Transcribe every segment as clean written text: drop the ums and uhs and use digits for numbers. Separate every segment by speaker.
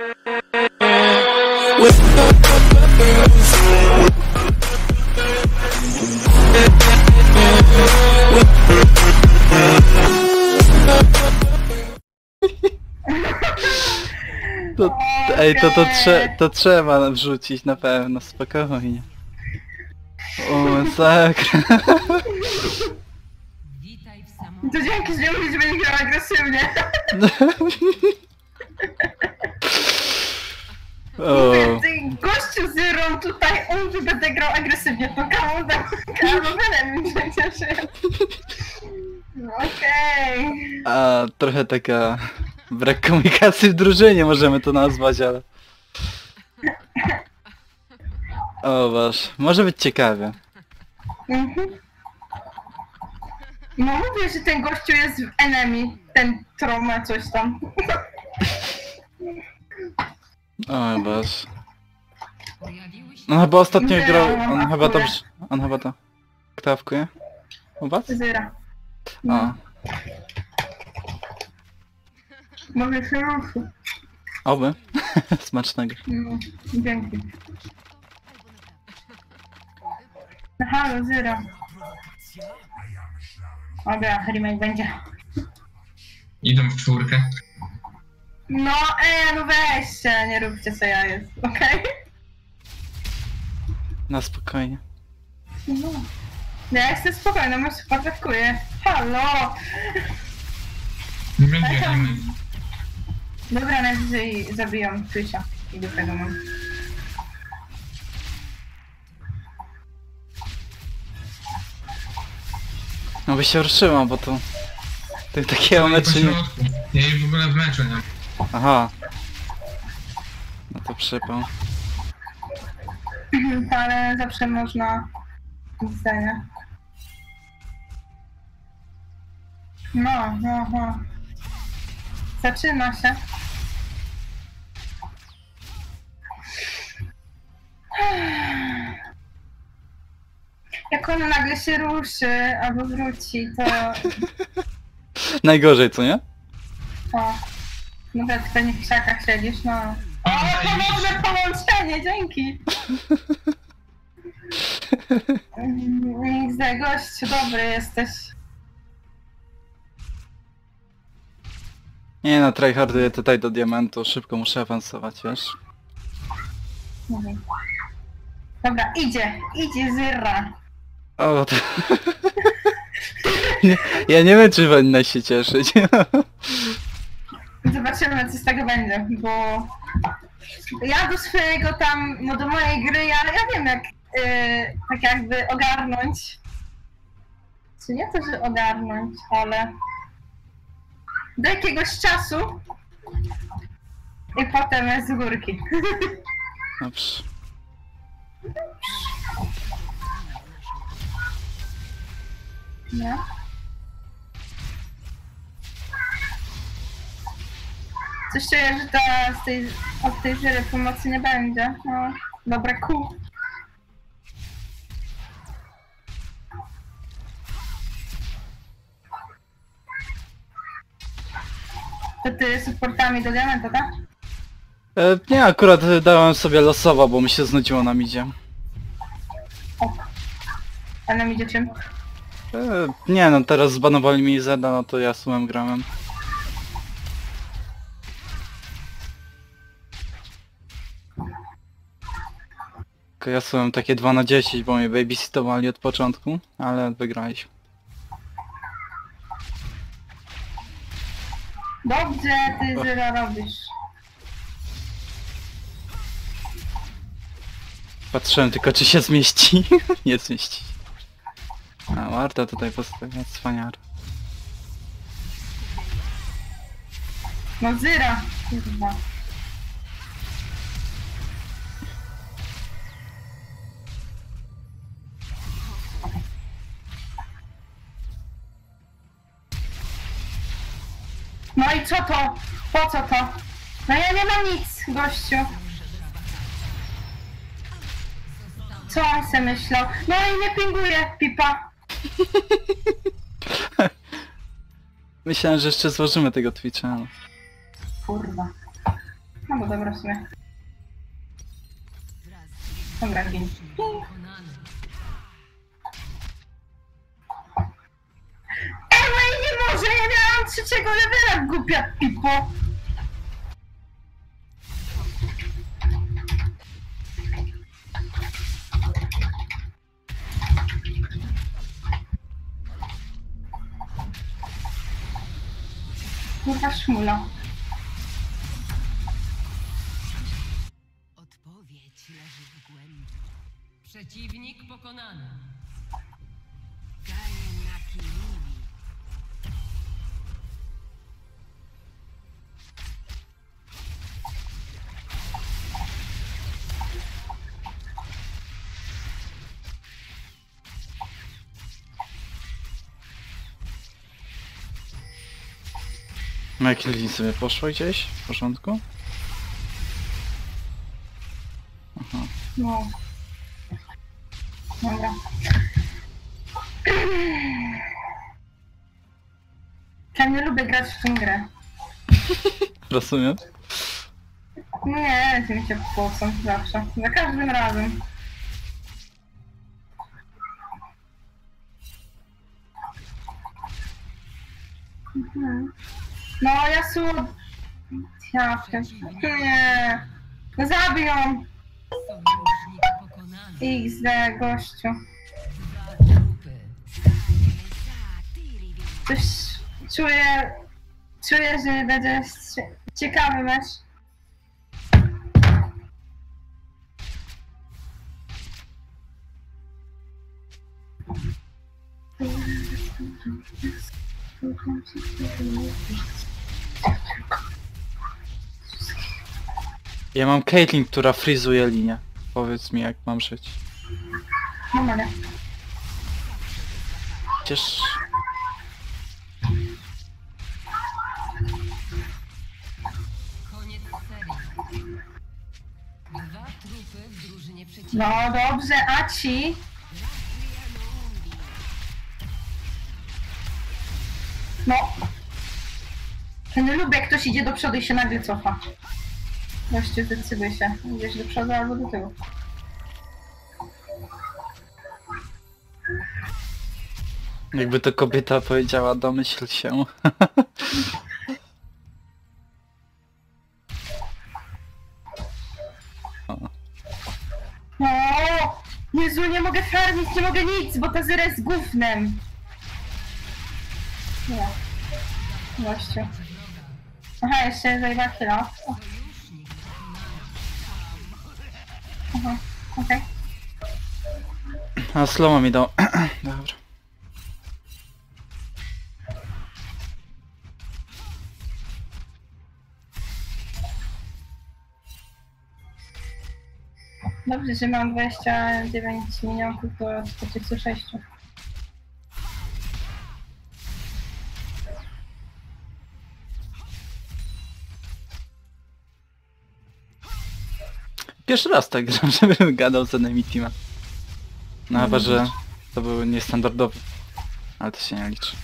Speaker 1: Ej, to trzeba wrzucić na pewno, spokojnie. O, masakra.
Speaker 2: To dzięki, że nie mówisz, że będzie grał agresywnie. Mówię, ty gościu z Rą tutaj, on że będę grał agresywnie, to kamowelem mi przecież. Okej.
Speaker 1: A trochę taka brak komunikacji w drużynie możemy to nazwać, ale... O wasz, może być ciekawie.
Speaker 2: No mówię, że ten gościu jest w enemy, ten Troma coś tam.
Speaker 1: O wasz. No chyba ostatnio
Speaker 2: Nie,
Speaker 1: grał,
Speaker 2: no,
Speaker 1: on chyba to ktawkuje. U was?
Speaker 2: Zyra.
Speaker 1: A.
Speaker 2: Mogę się ruszyć.
Speaker 1: Oby. Smacznego.
Speaker 2: No, dzięki. No halo, Zyra. Dobra, remake będzie.
Speaker 3: Idą w czwórkę.
Speaker 2: No, no weźcie, nie róbcie co ja jest, okej?
Speaker 1: Na spokojnie.
Speaker 2: No. Ja jestem spokojna, może się potrawkuję. Halo!
Speaker 3: Nie będzie anime.
Speaker 2: Dobra, najwyżej zabiją Twitcha i do tego mam.
Speaker 1: No by się ruszyła, bo to... Takiego meczu nie...
Speaker 3: Ja jej w ogóle w meczu nie.
Speaker 1: Aha. No to przypał.
Speaker 2: Ale zawsze można... Widzenia. No. Zaczyna się. Jak on nagle się ruszy albo wróci, to...
Speaker 1: Najgorzej, co nie?
Speaker 2: O. No tak, pewnie w krzakach siedzisz, no. O, ponowne połączenie, dzięki! XD, gościu, dobry jesteś.
Speaker 1: Nie no, tryharduję tutaj do diamentu, szybko muszę awansować, wiesz?
Speaker 2: Dobra, idzie Zyra.
Speaker 1: O, to... nie, ja nie wiem, czy powinna się cieszyć.
Speaker 2: Zobaczymy, co z tego będzie, bo... Ja do swojego tam, no do mojej gry, ja wiem jak tak jakby ogarnąć. Czy nie to, że ogarnąć, ale... Do jakiegoś czasu i potem jest z górki.
Speaker 1: Dobrze.
Speaker 2: No. Coś czuję, że od tej Zyry pomocy nie będzie. No, dobra, cool. To ty supportami do diamenta, tak?
Speaker 1: Nie, akurat dałem sobie losowo, bo mi się znudziło na midzie.
Speaker 2: O. A nam idzie czym?
Speaker 1: Nie no, teraz zbanowali mi Zeda, no to ja sumem grałem. Ja sumem takie 2 na 10, bo mnie babysitowali od początku, ale wygraliśmy.
Speaker 2: Dobrze, ty Zyra robisz.
Speaker 1: Patrzyłem tylko, czy się zmieści. Nie zmieści. A Marta tutaj postawia cwaniar.
Speaker 2: No Zyra, kurwa. No i co to? Po co to? No ja nie mam nic, gościu. Co on se myślał? No i nie pinguje, pipa.
Speaker 1: Myślałem, że jeszcze złożymy tego Twitcha.
Speaker 2: Kurwa. No bo dobra w sumie. Dobra, gin. Ej, nie może! Ja miałam 3. levela, głupia pipo! Kurwa szmula.
Speaker 4: Odpowiedź leży w głębi. Przeciwnik pokonany. Gaję na Kiribi.
Speaker 1: No jak Lili sobie poszła gdzieś? W porządku? Aha.
Speaker 2: No. Dobra. Ja nie lubię grać w tę grę.
Speaker 1: Rozumiem?
Speaker 2: Nie, z mi się płocą zawsze. Za każdym razem. Mhm. No, Yasuo... Jawkę. Nie. No zabiją.
Speaker 4: Sojusznik pokonany.
Speaker 2: XD, gościu.
Speaker 4: 2 trupy.
Speaker 2: Coś czuję... Czuję, że będzie ciekawy mecz.
Speaker 1: Ja mam Caitlyn, która frizuje linię. Powiedz mi, jak mam żyć.
Speaker 2: No mogę.
Speaker 1: Przecież...
Speaker 4: Koniec serii. 2 trupy w drużynie przeciwnika.
Speaker 2: No dobrze, a ci? No. Ja nie lubię, jak ktoś idzie do przodu i się nagle cofa. Gościu, zdecyduj się. Idziesz do przodu albo do tyłu.
Speaker 1: Jakby to kobieta powiedziała, domyśl się.
Speaker 2: No! Jezu, nie mogę farmić, nie mogę nic, bo ta zyra jest gównem. Nie. Gościu. Aha, jeszcze zajęła chwila.
Speaker 4: Sojusznik pokonany.
Speaker 2: Aha, okej.
Speaker 1: A sloma mi dał. Dobra.
Speaker 2: Dobrze, że mam 29 minionków do 46.
Speaker 1: Pierwszy raz tak gram, żebym gadał z enemy teamem. No chyba, że to był niestandardowy. Ale to się nie liczy.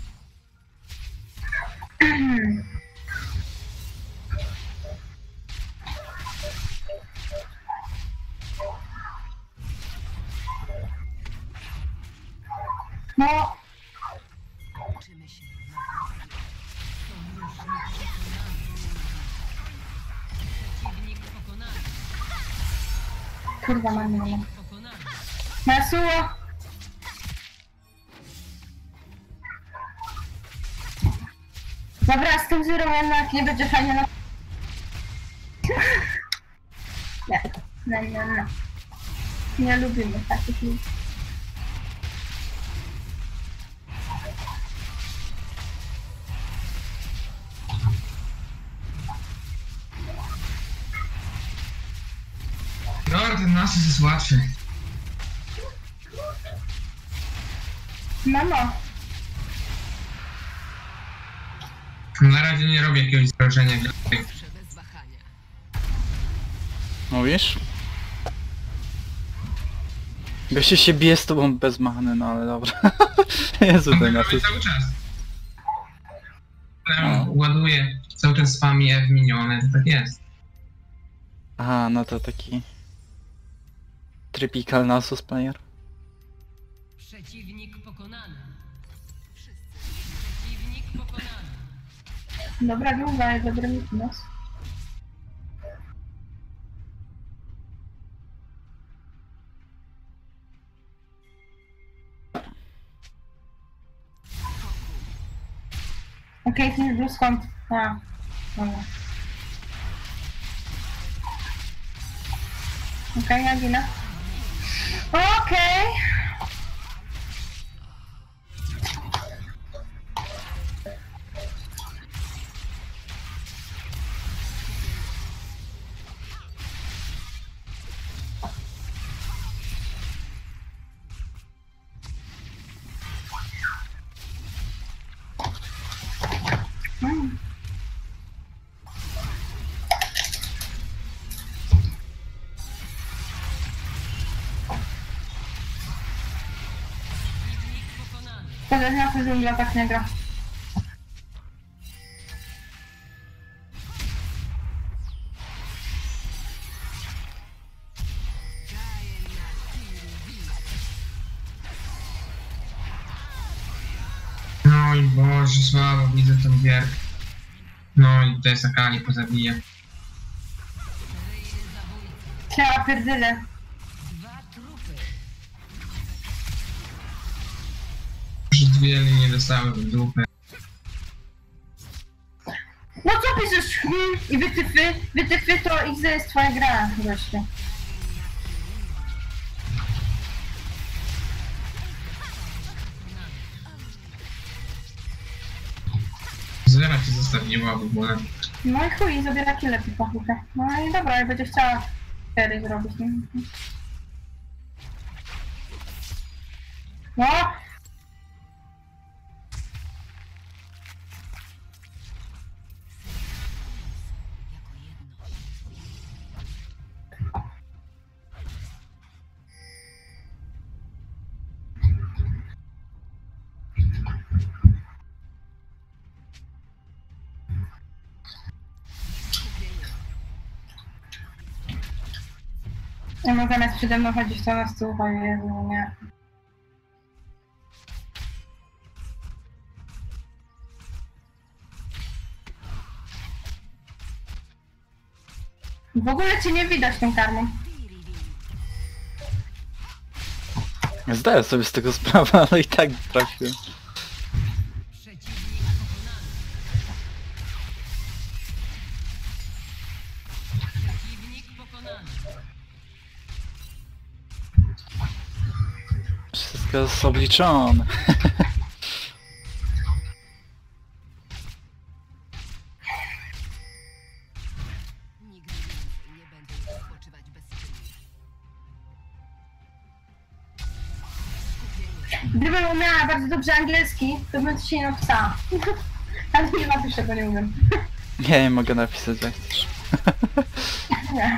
Speaker 2: No,
Speaker 4: Uczymy się. Sojusznik pokonany. Przeciwnik pokonany.
Speaker 2: kurwa, mam minę.
Speaker 4: Pokonany.
Speaker 2: Yasuo! Dobra, z tym zyrą jednak nie będzie fajnie na... Nie. Nie lubimy takich ludzi.
Speaker 3: No, ten Nasus jest łatwy.
Speaker 2: Mamo,
Speaker 3: Na razie nie robię jakiegoś wrażenia.
Speaker 4: Zawsze bez wahania.
Speaker 1: Mówisz? Gościu się bije z tobą bez many, no ale dobra. Jezu, ten
Speaker 3: Robię
Speaker 1: Nasus.
Speaker 3: cały czas.
Speaker 1: A.
Speaker 3: Ładuję cały czas spami F minione, to tak jest.
Speaker 1: Aha, no to taki... Typical Nasus player.
Speaker 4: Przeciwnik pokonany. Przeciwnik pokonany.
Speaker 2: Dobra długa jest dobry mitnos. Okej, okay, nie skąd? A, dobra. Okej, ja ginę. Okej. Podejrzewam, że dżungla tak nie gra.
Speaker 3: No i Boże, słabo widzę tą gierkę. No i tutaj Sakali pozabija.
Speaker 2: Ja pierdolę.
Speaker 4: 2 trupy.
Speaker 3: Już dwie linie dostały w dupę.
Speaker 2: No co piszesz? I wytyfy to X jest twoja gra, gościu.
Speaker 3: Zlewa cię zostawiła w ogóle.
Speaker 2: No i chuj, zabiera kile pipachukę. No i dobra, jak będzie chciała 4 zrobić, nie? No!
Speaker 4: Jako jedność.
Speaker 2: Ja no zamiast przede mną chodzić, to na stół, o Jezu, nie. W ogóle cię nie widać tą karmą.
Speaker 1: Zdaję sobie z tego sprawę, ale i tak trafiłem.
Speaker 4: Przeciwnik pokonany. Przeciwnik pokonany.
Speaker 1: Wszystko jest obliczone.
Speaker 4: Nigdy więcej nie będę już spoczywać bezczynnie. Skupienie.
Speaker 2: Gdybym umiała bardzo dobrze angielski, to bym ci nie napisała. Ale nie napiszę, bo nie umiem.
Speaker 1: Ja nie mogę napisać jak chcesz.
Speaker 2: Nie.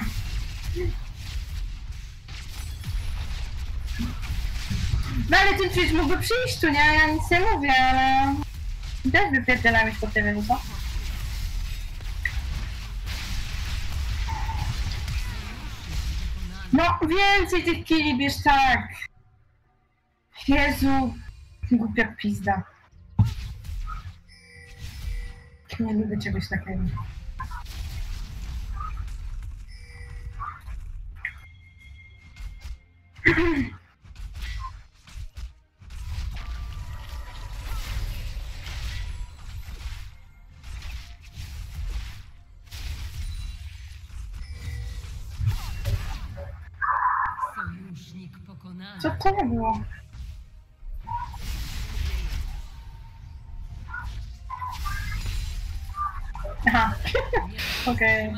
Speaker 2: No ale ty przecież mógłby przyjść tu, nie? Ja nic nie mówię, ale... Też wypierdzielam już po tyle, co? No więcej tych killi bierz, tak! Jezu! Głupia pizda. Nie lubię czegoś takiego.
Speaker 4: Sojusznik pokonany.
Speaker 2: Co to nie było? Aha, okej.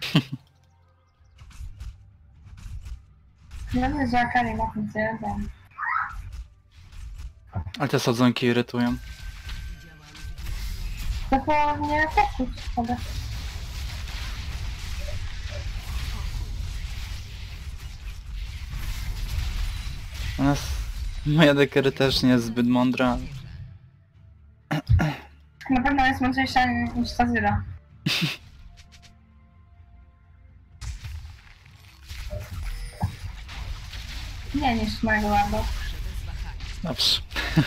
Speaker 2: No nie, że Akali ma ten jeden.
Speaker 1: Ale te sadzonki irytują.
Speaker 2: To po mnie też szkoda.
Speaker 1: U nas... Moja dekery też nie jest zbyt mądra.
Speaker 2: Na pewno jest mądrzejsza niż Tazyra. Nie niż mojego warda.
Speaker 4: Bez wahania.
Speaker 1: Dobrze.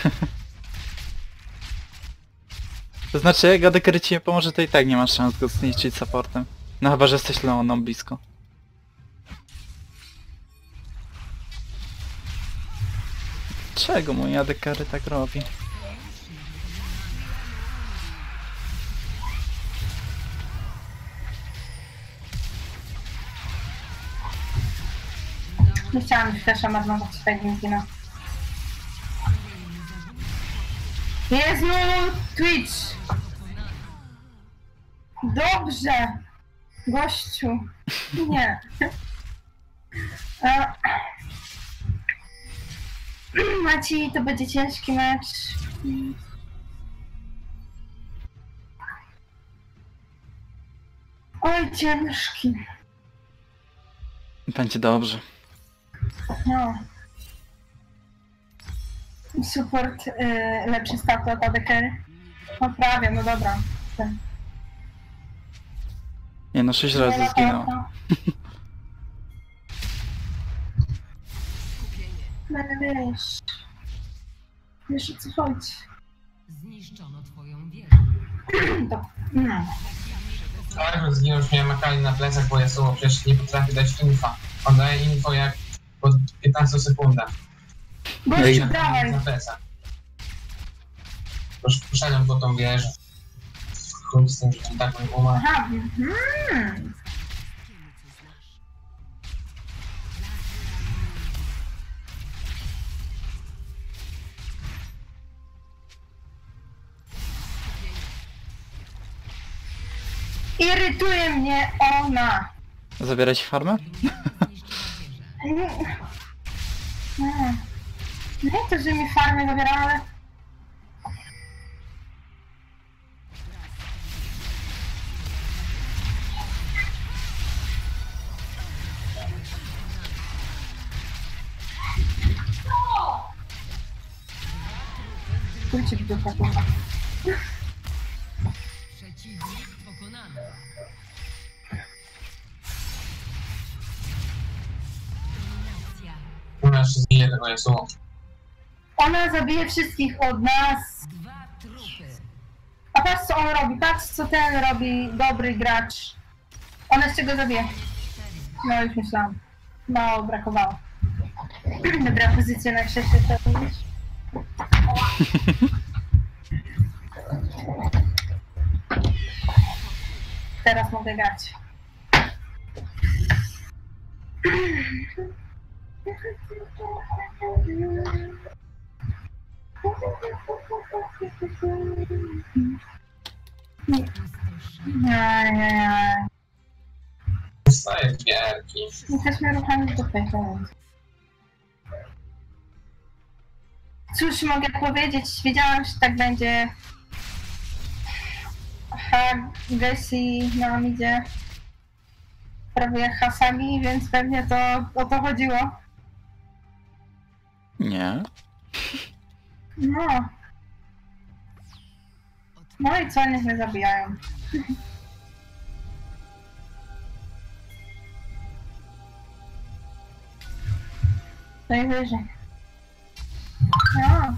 Speaker 1: To znaczy, jak ADC ci nie pomoże, to i tak nie masz szans go zniszczyć supportem. No chyba, że jesteś Leoną blisko. Czego mój ADC tak robi?
Speaker 2: Nie chciałam też marnować tego Gina. Jezu, Twitch! Dobrze! Gościu! Nie. Maci, to będzie ciężki mecz. Oj, ciężki.
Speaker 1: Będzie dobrze.
Speaker 2: No. Support lepszy statu od ADK. No prawie, no dobra.
Speaker 1: Nie no, 6 razy zginął.
Speaker 4: Skupienie.
Speaker 2: No ale wiesz o co chodzi.
Speaker 4: Zniszczono twoją wieżę.
Speaker 2: To, no.
Speaker 3: Army zginął, już miałem Akali na plecach, bo Yasuo przecież nie potrafi dać infa. On daje info jak po 15 sekundach.
Speaker 2: Gościu, dawaj.
Speaker 3: Na plecach. Już poszedłem po tą wieżę. Chuj z tym, że tam tak nie umarł.
Speaker 2: Aha,
Speaker 4: Wiemy, co znasz.
Speaker 2: irytuje mnie ona.
Speaker 1: Zabierać farmę?
Speaker 4: Zniszczyła wieżę.
Speaker 2: Nie to, że mi farmę zabierała, ale... Pójdźcie w dupę, kurwa.
Speaker 4: Przeciwnik pokonany. Dominacja.
Speaker 3: U nas się zbije tego Yasuo.
Speaker 2: Ona zabije wszystkich od nas.
Speaker 4: 2 trupy.
Speaker 2: A patrz co on robi, patrz co ten robi dobry gracz. Ona jeszcze go zabije. No już myślałam. Mało brakowało. Dobra, pozycja na krześle to mówisz. Teraz mogę grać. Ajajaj.
Speaker 3: Dostaje gierki.
Speaker 2: Jesteśmy ruchami do tego. Cóż mogę powiedzieć? Wiedziałam, że tak będzie. Gessi nam idzie. Prawie jak Hasagi, więc pewnie to o to chodziło.
Speaker 1: Nie.
Speaker 2: No. No i co, niech mnie zabijają. Najwyżej. No.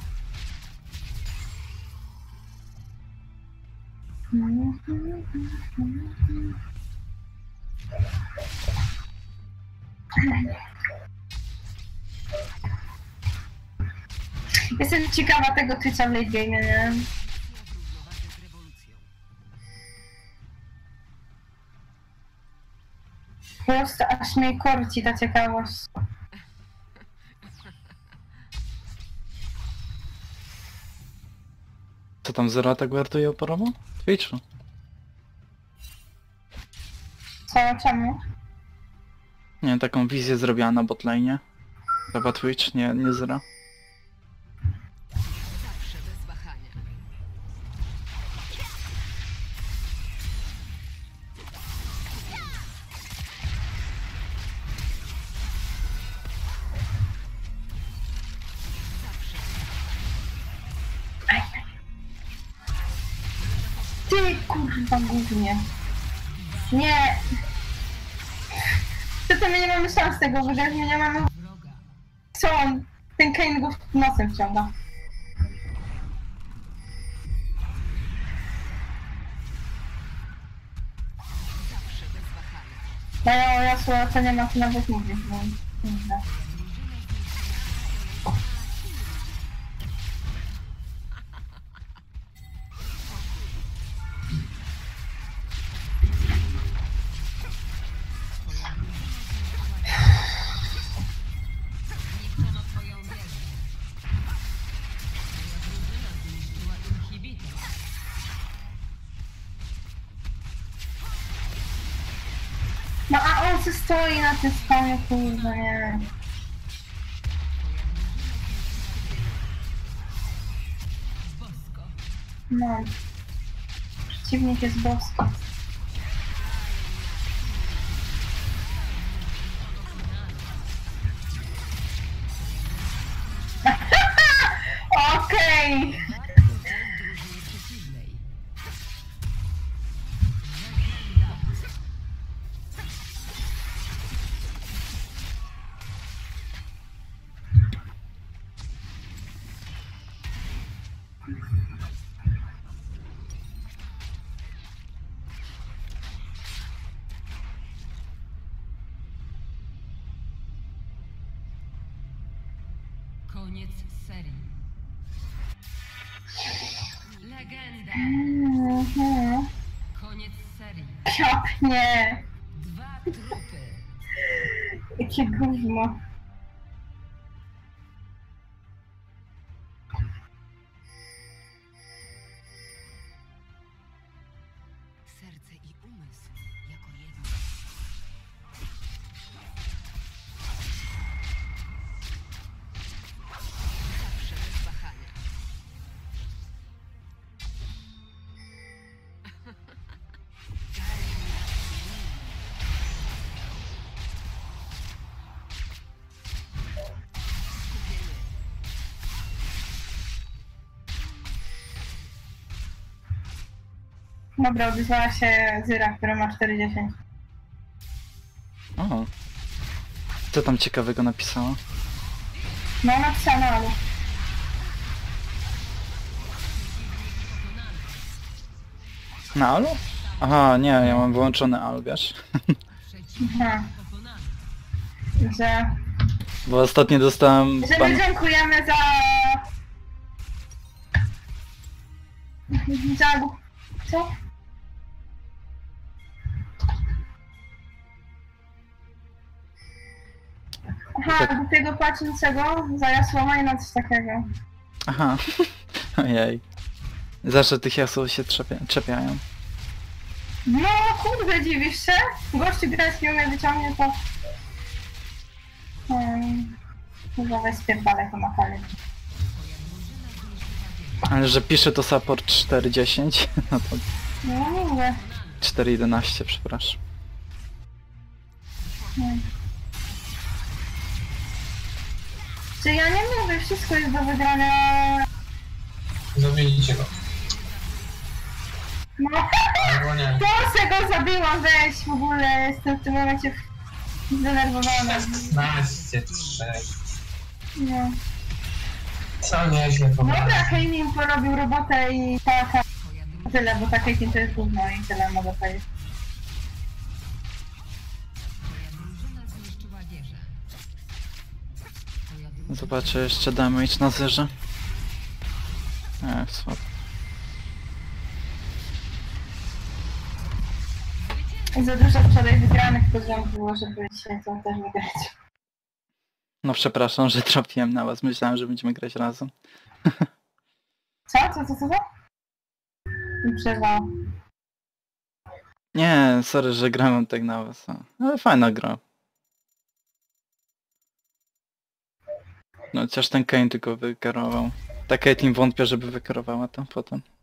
Speaker 2: Jestem ciekawa tego Twitcha w late game, nie?
Speaker 4: Misja w równowadze z rewolucją.
Speaker 2: Po prostu aż mnie korci ta ciekawość.
Speaker 1: Co tam Zero tak wartuje oporowo? Twitchu.
Speaker 2: Co, czemu?
Speaker 1: Nie wiem, taką wizję zrobiła na botlane. Chyba Twitch, nie Zero.
Speaker 4: Zawsze bez wahania.
Speaker 2: Ty kurwa głównie. Nie. To my nie mamy szans tego wygrać, my nie mamy...
Speaker 4: Wroga.
Speaker 2: co on? Ten Kane go nosem wciąga.
Speaker 4: Zawsze bez wahania.
Speaker 2: Moja Yasuo to nie ma co nawet mówić, bo nie da.
Speaker 4: Zniszczono twoją wieżę. Twoja drużyna zniszczyła inhibitor.
Speaker 2: No a on się stoi na tym spawnie, kurde, nie.
Speaker 4: Bosko.
Speaker 2: No. Przeciwnik jest boski. Okej!
Speaker 4: W drużynie przeciwnej. Koniec serii. Legenda.
Speaker 2: Mhm.
Speaker 4: Koniec serii.
Speaker 2: Pięknie!
Speaker 4: 2 trupy.
Speaker 2: Jakie gówno.
Speaker 4: Serce i umysł jako jedno. Zawsze bez wahania. Skupienie.
Speaker 2: Dobra, odezwała się Zyra, która ma 4,10.
Speaker 1: O. Co tam ciekawego napisała?
Speaker 2: No, napisano, ale...
Speaker 1: Na Alu? Aha, nie, ja mam wyłączony Al, wiesz?
Speaker 2: Aha,
Speaker 4: Pokonany.
Speaker 2: że...
Speaker 1: Bo ostatnio dostałem...
Speaker 2: Że my dziękujemy za... Za... Co? Aha,
Speaker 1: Tak.
Speaker 2: głupiego płaczącego za Yasuo i na coś takiego.
Speaker 1: Aha. Ojej. Zawsze tych jasów się czepiają.
Speaker 2: No kurde, dziwisz się? Gościu grecki umie wyciągnie to... Chyba weź spierdalaj to makale.
Speaker 1: Ale że pisze to support 4.10, no to
Speaker 2: No mówię.
Speaker 1: 4.11, przepraszam.
Speaker 2: Nie. Czy ja nie mówię, wszystko jest do wygrania.
Speaker 3: Zabiliście go.
Speaker 2: No,
Speaker 3: Albo nie.
Speaker 2: to se go zabiłam, weź w ogóle, jestem w tym momencie zdenerwowana.
Speaker 3: 16-3.
Speaker 2: No.
Speaker 3: Co nieźle
Speaker 2: Dobra,
Speaker 3: pobrane.
Speaker 2: Kejmin porobił robotę i taka,
Speaker 4: Twoja drużyna.
Speaker 2: tyle, bo taka to jest gówno i tyle mogę powiedzieć.
Speaker 4: Twoja drużyna zniszczyła wieżę. Twoja drużyna.
Speaker 1: Zobaczę jeszcze damage na zerze. Słabo.
Speaker 2: Za dużo wczoraj wygranych poziomów było, żeby dzisiaj to też wygrać.
Speaker 1: No przepraszam, że trafiłem na was. Myślałem, że będziemy grać razem.
Speaker 2: Co? Co? Nie przerwało.
Speaker 1: Nie, sorry, że grałem tak na was. Ale fajna gra. No chociaż ten Kane tylko wykarował. Ta Caitlyn wątpię, żeby wykarowała to potem.